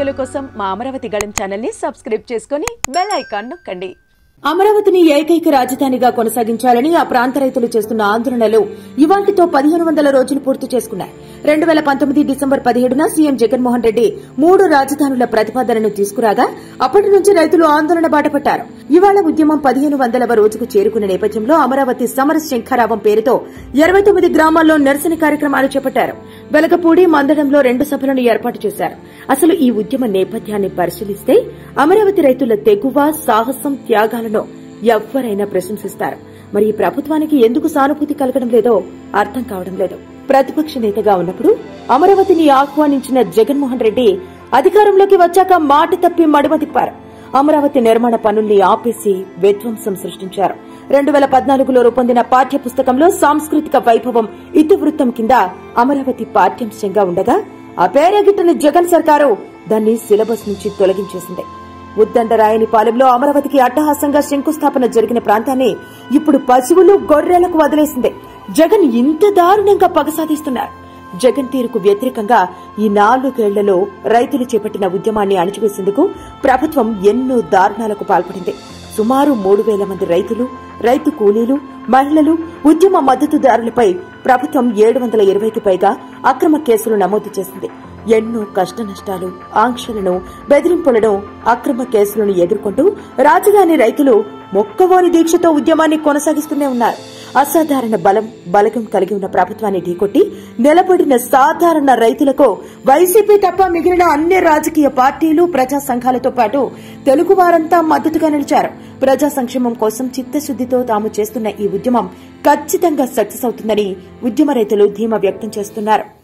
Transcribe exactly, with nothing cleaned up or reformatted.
వీడియోల కోసం మా అమరావతి గళం ఛానల్ ని సబ్స్క్రైబ్ చేసుకుని బెల్ ఐకాన్ నొక్కండి. అమరావతిని ఏకైక రాజధానిగా కొనసాగించాలని ఆ ప్రాంత రైతులు చేస్తున్న ఆందోళనలు ఇవాళ్టితో పదిహేను వందల రోజులు పూర్తి చేసుకున్నాయి. రెండు వేల పంతొమ్మిది డిసెంబర్ పదిహేడున సీఎం జగన్మోహన్ రెడ్డి మూడు రాజధానుల ప్రతిపాదనను తీసుకురాగా అప్పటి నుంచి రైతులు ఆందోళన బాటపట్టారు. ఇవాళ ఉద్యమం పదిహేను వందలవ రోజుకు చేరుకున్న నేపథ్యంలో అమరావతి సమర శంఖారావం పేరుతో ఇరవై తొమ్మిది గ్రామాల్లో నిరసన కార్యక్రమాలు చేపట్టారు. వెలగపూడి, మందడంలో రెండు సభలను ఏర్పాటు చేశారు. అసలు ఈ ఉద్యమ నేపథ్యాన్ని పరిశీలిస్తే అమరావతి రైతుల తెగువ, సాహసం, త్యాగాలను ఎవ్వరైనా ప్రశంసిస్తారు. మరి ఈ ప్రభుత్వానికి ఎందుకు సానుభూతి కలగడం లేదో అర్థం కావడం లేదు. ప్రతిపక్ష నేతగా ఉన్నప్పుడు అమరావతిని ఆహ్వానించిన జగన్మోహన్ రెడ్డి అధికారంలోకి వచ్చాక మాట తప్పి మడుమ తిప్పారు. అమరావతి నిర్మాణ పనుల్ని ఆపేసి విధ్వంసం సృష్టించారు. రెండు వేల పద్నాలుగులో రూపొందిన పాఠ్య పుస్తకంలో సాంస్కృతిక వైభవం ఇతివృత్తం కింద అమరావతి పాఠ్యాంశంగా ఉండగా ఆ పేరగిట్టిన జగన్ సర్కారు దాన్ని సిలబస్ నుంచి తొలగించేసింది. ఉద్దండరాయనిపాలెంలో అమరావతికి అట్టహాసంగా శంకుస్థాపన జరిగిన ప్రాంతాన్ని ఇప్పుడు పశువులు, గొర్రెలకు వదిలేసింది. జగన్ ఇంత దారుణంగా పగ సాధిస్తున్నారు. జగన్ తీరుకు వ్యతిరేకంగా ఈ నాలుగేళ్లలో రైతులు చేపట్టిన ఉద్యమాన్ని అణచివేసేందుకు ప్రభుత్వం ఎన్నో దారుణాలకు పాల్పడింది. సుమారు మూడు వేల మంది రైతులు, రైతు కూలీలు, మహిళలు, ఉద్యమ మద్దతుదారులపై ప్రభుత్వం ఏడు వందల ఇరవైకి పైగా అక్రమ కేసులు నమోదు చేసింది. ఎన్నో కష్టనష్టాలు, ఆంక్షలను, బెదిరింపులను, అక్రమ కేసులను ఎదుర్కొంటూ రాజధాని రైతులు మొక్కవోని దీక్షతో ఉద్యమాన్ని కొనసాగిస్తూనే ఉన్నారు. అసాధారణ బలం, బలగం కలిగి ఉన్న ప్రభుత్వాన్ని ఢీకొట్టి నిలబడిన సాధారణ రైతులకు వైసీపీ తప్ప మిగిలిన అన్ని రాజకీయ పార్టీలు, ప్రజా సంఘాలతో పాటు తెలుగువారంతా మద్దతుగా నిలిచారు. ప్రజా సంక్షేమం కోసం చిత్తశుద్దితో తాము చేస్తున్న ఈ ఉద్యమం ఖచ్చితంగా సక్సెస్ అవుతుందని ఉద్యమ రైతులు ధీమా వ్యక్తం చేస్తున్నారు.